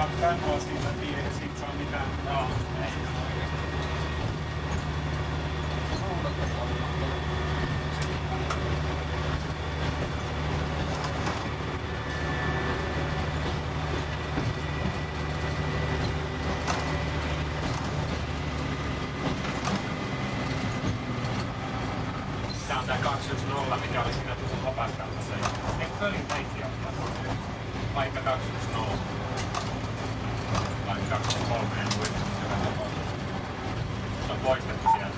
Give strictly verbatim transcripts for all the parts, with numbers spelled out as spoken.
Tän siitä tiedä, että siitä saa mitään. Joo. Tää on tää kaksi yksi nolla, mikä oli siinä tuossa Hapaskaltassa. Eikö pölin kaikki ottaa tuossa? Paikka kaksi yksi nolla. Tai kaksi kolme en muista. Se on poistettu sieltä.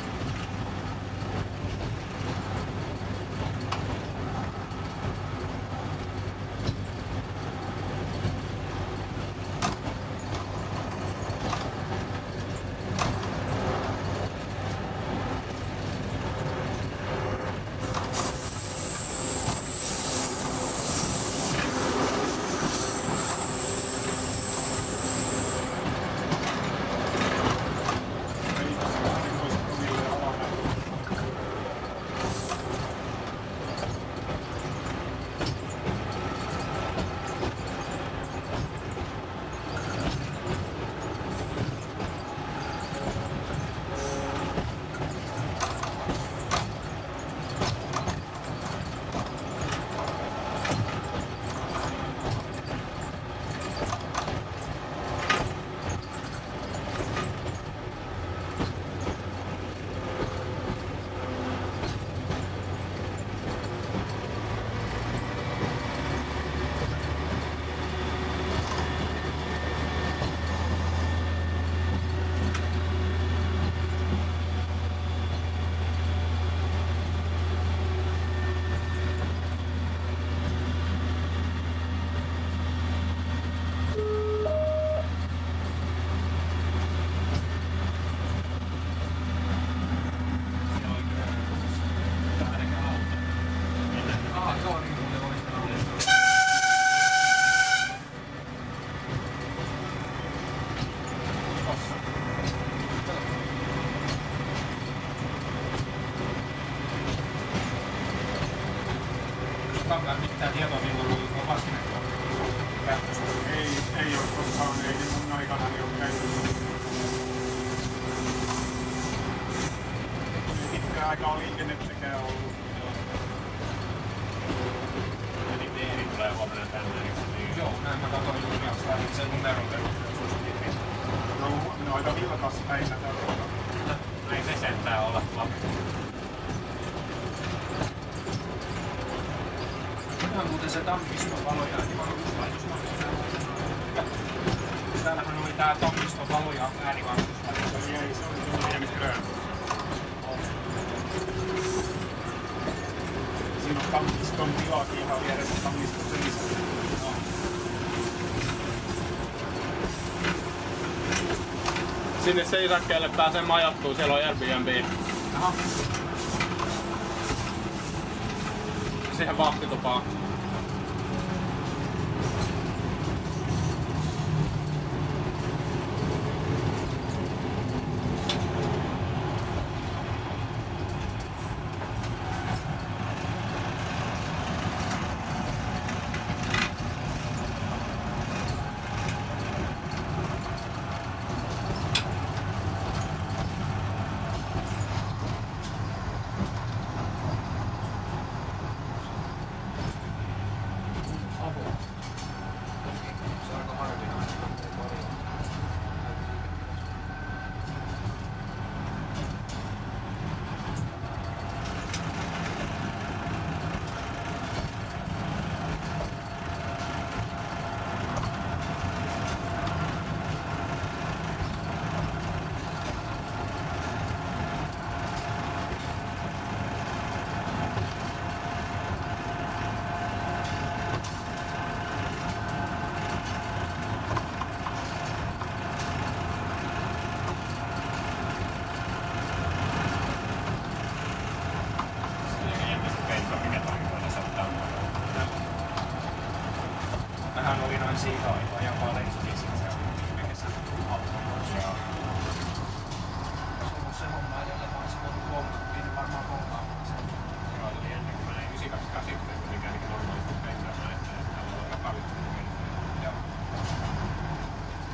Mitään tietoa, milloin on vastinetta? Ei, ei ole koskaan, ei mun aikana ei ole käynyt. Pitkään aikaa liikennettekään ollut. Eli Teeri tulee huomenna tänne, niin joo, näin mä katsoin juuri jostain sen numeron perusteella suositin. No, no aika vilkas päivä tällä. No ei se sentään olla tuolla. Tämä on muuten se Tammiston valoja äänivaroituslaitos. Täällähän oli tää Tammiston valoja äänivaroituslaitos. Ei, se oli tuolla Niemisgrön. Siinä on Tammiston tilakin ihan vieressä Tammiston seisellä. Sinne seisakkeelle pääsee majattua, siellä on Airbnb. Aha. Siihen vahtitupaan. Mähän oli noin siitä aikaa ja paljon sitten se yhdessä autossa. Se on se homma edelleen, vaan se on huomannut, että varmaan kohtaamaan sen. Joo, oli ennen kuin mä näin yhdeksänkymmentäkahdeksan, kun mikä normaalisti pentaa näin, että täällä on aika paljon. Joo.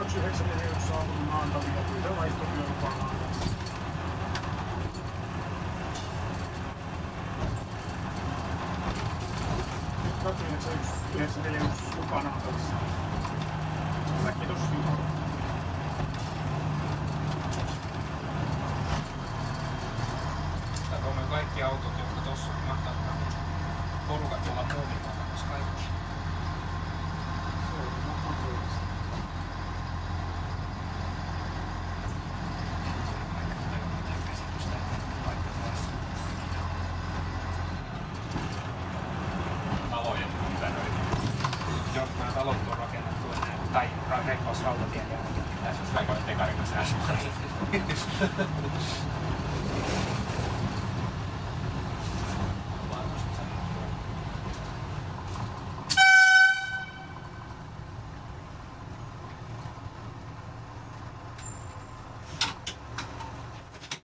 yksi yhdeksän neljä yksi saapunut Naantavia, pyytää vaihtotyölupaa Naantavia. kaksi yhdeksän neljä yksi lupaa Naantavissa. Kiitos. Täällä on kaikki autot, jotka tossa mahtaa porukat olla muumimaailmassa kaikki. Se on mahdollista. Talojen ympäröitä. Joo, nämä talot on rakennettu enää, tai rekkaus rautatien jälkeen. Tässä on aika tekarikas ääni.